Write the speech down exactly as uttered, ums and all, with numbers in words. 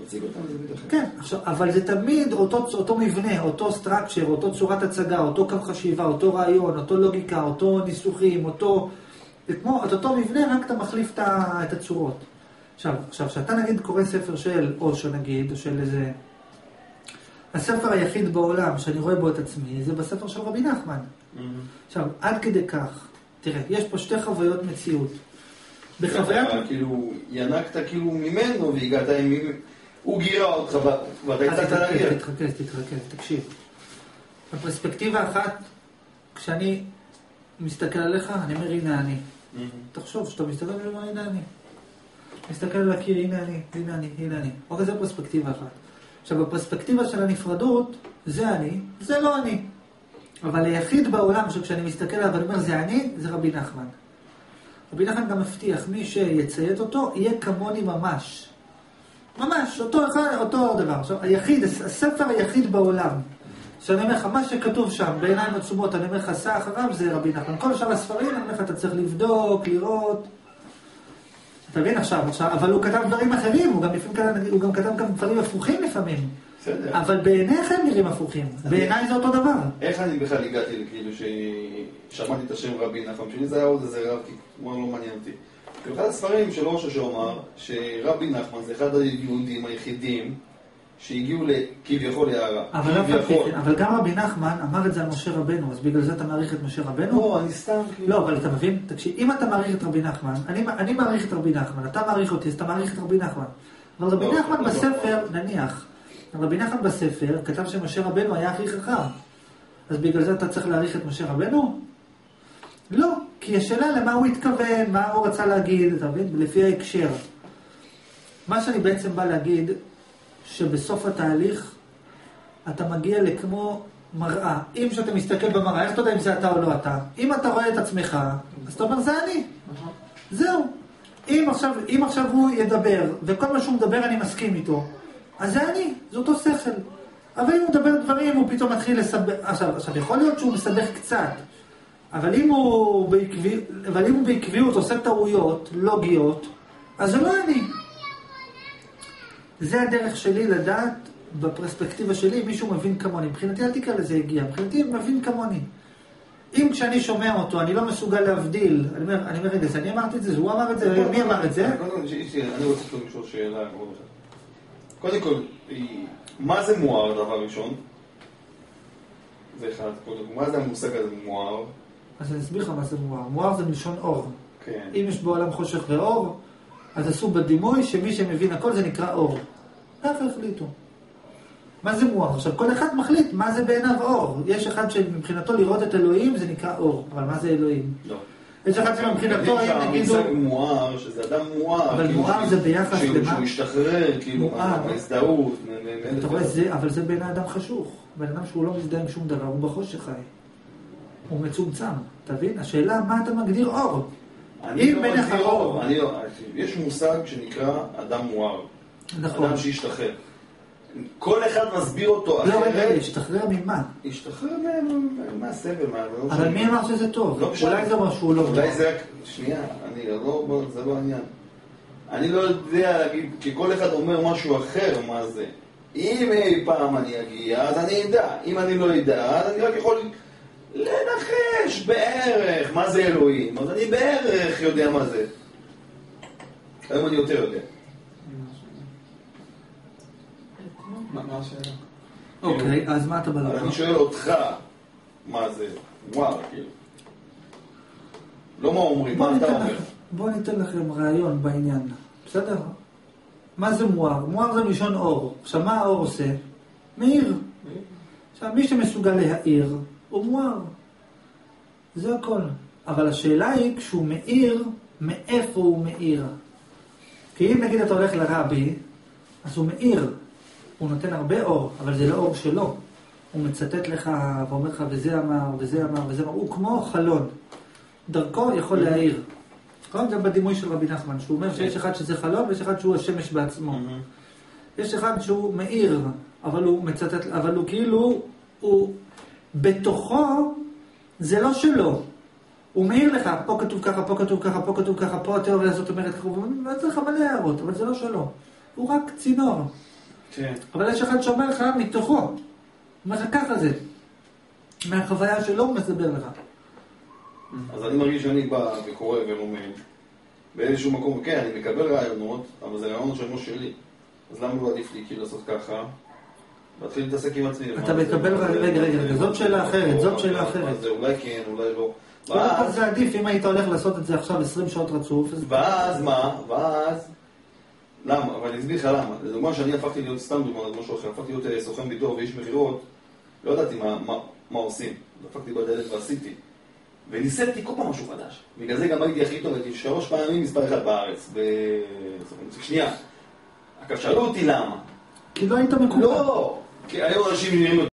תציג אותם לזווית אחרת. כן, עכשיו, אבל זה תמיד אותו, אותו מבנה, אותו סטרקצ'ר, אותו צורת הצגה, אותו קו חשיבה, אותו רעיון, אותו לוגיקה, אותו ניסוחים, אותו... זה כמו, את אותו מבנה, רק אתה מחליף את הצורות. עכשיו, עכשיו, שאתה נגיד קורא ספר של אושו נגיד, או של איזה... הספר היחיד בעולם שאני רואה בו את עצמי, זה בספר של רבי נחמן. Mm-hmm. עכשיו, עד כדי כך, תראה, יש פה שתי חוויות מציאות. בחוויית... כאילו, ינקת כאילו ממנו והגעת עם... הוא גירה אותך ואתה יצאת להגיע. תתרכז, תתרכז, תקשיב. בפרספקטיבה אחת, כשאני מסתכל עליך, אני אומר, הנה אני. תחשוב, שאתה מסתכל עליך, הנה אני. מסתכל על הקיר, הנה אני, הנה אני, הנה אני. אוקיי, זו פרספקטיבה אחת. עכשיו, בפרספקטיבה של הנפרדות, זה אני, זה לא אני. אבל היחיד בעולם שכשאני מסתכל עליו ואני אומר, זה אני, זה רבי נחמן. רבי נחמן גם מבטיח, מי שיציית אותו, יהיה כמוני ממש. ממש, אותו אחד, אותו דבר. עכשיו, היחיד, הספר היחיד בעולם, שאני אומר לך, מה שכתוב שם, בעיניים עצומות, אני אומר לך, סע אחריו, זה רבי נחמן. כל שאר הספרים, אני אומר לך, אתה צריך לבדוק, לראות. אתה מבין עכשיו, עכשיו, אבל הוא כתב דברים אחרים, הוא גם, הוא גם כתב גם דברים הפוכים לפעמים. בסדר. אבל בעיניך הם נראים הפוכים. בעיניי זה אותו דבר. איך אני בכלל הגעתי לכאילו ששמעתי את השם רבי נחמן? שלי זה היה עוד איזה רב, כי כמו לא מעניין אותי. אחד הספרים של ראש שאומר שרבי נחמן זה אחד היהודים היחידים שהגיעו כביכול להערה. אבל, אבל גם רבי נחמן אמר את זה על משה רבנו, אז בגלל זה אתה מעריך את משה רבנו? לא, אני סתם... לא, אבל אתה מבין? תקשיב, אם אתה מעריך את רבי נחמן, אני, אני מעריך את רבי נחמן, אתה מעריך אותי, אז אתה מעריך את רבי נחמן. אבל רבי לא, נחמן לא, בספר, לא. נניח, רבי נחמן בספר כתב שמשה רבנו היה הכי חכם. אז בגלל זה אתה צריך להעריך את משה רבנו? לא, כי השאלה למה הוא התכוון, מה הוא רצה להגיד, אתה מבין? לפי ההקשר. מה שאני בעצם בא להגיד, שבסוף התהליך אתה מגיע לכמו מראה. אם שאתה מסתכל במראה, איך אתה יודע אם זה אתה או לא אתה? אם אתה רואה את עצמך, אז אתה אומר, זה אני. זהו. אם עכשיו, אם עכשיו הוא ידבר, וכל מה שהוא מדבר אני מסכים איתו, אז זה אני, זה אותו שכל. אבל אם הוא מדבר דברים, הוא פתאום מתחיל לסבך. עכשיו, עכשיו יכול להיות שהוא מסבך קצת, אבל אם הוא בעקבי, אבל אם הוא בעקביות עושה טעויות לוגיות, אז זה לא אני. זה הדרך שלי לדעת, בפרספקטיבה שלי, מישהו מבין כמוני. מבחינתי אל תקרא לזה הגיע, מבחינתי מבין כמוני. אם כשאני שומע אותו, אני לא מסוגל להבדיל, אני אומר, אני אומר, רגע, אני אמרתי את זה, הוא אמר את זה, מי אמר את זה? אני רוצה לשאול שאלה. קודם כל, מה זה מואר, דבר ראשון? זה אחד, מה זה המושג הזה מואר? אז אני אסביר לך מה זה מואר. מואר זה מלשון אור. כן. אם יש בעולם חושך ואור, אז עשו בדימוי שמי שמבין הכל זה נקרא אור. ככה החליטו. מה זה מואר? עכשיו, כל אחד מחליט מה זה בעיניו אור. יש אחד שמבחינתו לראות את אלוהים זה נקרא אור. אבל מה זה אלוהים? לא. יש אחד שמבחינתו הם נגידו... המושג מואר, שזה אדם מואר. אבל מואר זה ביחס למה? שהוא משתחרר, כאילו, מהזדהות. אתה רואה, אבל זה בעיני אדם חשוך. בן אדם שהוא לא מזדהה עם שום דבר, הוא בחושך חי. הוא מצומצם. אתה מבין? השאלה, מה אתה מגדיר אור? אני לא מגדיר אור. יש מושג שנקרא אדם מואר. נכון. אדם שישתחרר. כל אחד מסביר אותו אחרת. לא, רגע, ישתחרר ממה? ישתחרר מהסבל, מה... אבל מי אמר שזה טוב? אולי זה משהו לא טוב. אולי זה... שנייה, זה לא העניין. אני לא יודע להגיד, כי כל אחד אומר משהו אחר מה זה. אם אי פעם אני אגיע, אז אני אדע. אם אני לא אדע, אז אני רק יכול לנחש בערך מה זה אלוהים. אז אני בערך יודע מה זה. היום אני יותר יודע. מה השאלה? אוקיי, אז מה אתה בדבר? אני שואל אותך מה זה וואו, כאילו. לא מה אומרים, מה אתה אומר? בוא ניתן לכם רעיון בעניין, בסדר? מה זה מואר? מואר זה מלשון אור. עכשיו, מה האור עושה? מאיר. עכשיו, מי שמסוגל להאיר הוא מואר. זה הכל. אבל השאלה היא, כשהוא מאיר, מאיפה הוא מאיר? כי אם נגיד אתה הולך לרבי, אז הוא מאיר. הוא נותן הרבה אור, אבל זה לא אור שלו. הוא מצטט לך ואומר לך, וזה אמר, וזה אמר, וזה אמר. הוא כמו חלון. דרכו יכול להאיר. זה בדימוי של רבי נחמן, שהוא אומר שיש אחד שזה חלון, ויש אחד שהוא השמש בעצמו. יש אחד שהוא מאיר, אבל הוא מצטט, אבל הוא כאילו, הוא בתוכו, זה לא שלו. הוא מאיר לך, פה כתוב ככה, פה כתוב ככה, פה כתוב ככה, פה התיאוריה הזאת אומרת ככה, הוא צריך מלא הערות, אבל זה לא שלו. הוא רק צינור. כן. אבל יש אחד שאומר לך מתוכו. הוא אומר לך ככה זה. מהחוויה שלו הוא מסבר לך. אז אני מרגיש שאני בא וקורא ולומד. באיזשהו מקום, כן, אני מקבל רעיונות, אבל זה רעיונות שהם לא שלי. אז למה לא עדיף לי כאילו לעשות ככה? להתחיל להתעסק עם עצמי. אתה מקבל, רגע, רגע, זאת שאלה אחרת, זאת שאלה אחרת. זה אולי כן, אולי לא. קודם כל זה עדיף, אם היית הולך לעשות את זה עכשיו עשרים שעות רצוף. ואז מה? ואז... למה? אבל אני אסביר לך למה. לדוגמה שאני הפכתי להיות, סתם דוגמה, משהו אחר, הפכתי להיות סוכן ביטוח ואיש מחירות, לא ידעתי מה, מה, מה עושים. דפקתי בדלת ועשיתי. וניסיתי כל פעם משהו חדש. בגלל זה גם הייתי הכי טוב, הייתי שלוש פעמים מספר אחד בארץ. שנייה. אגב, שאלו אותי למה. כי לא היית מקובל. לא, כי היום אנשים נראים